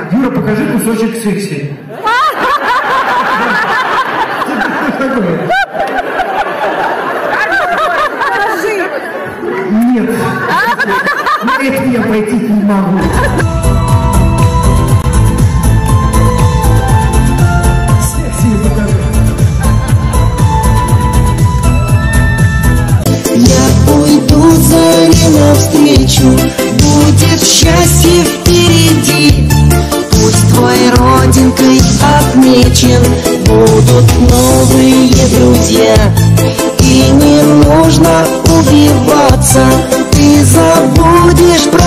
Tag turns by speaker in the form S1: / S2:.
S1: Юра, покажи кусочек секси. Нет, на это я пойти не могу.
S2: Я уйду заре навстречу, будет счастье впереди. Пусть твоей родинкой отмечен, будут новые друзья. И не нужно убиваться, ты забудешь про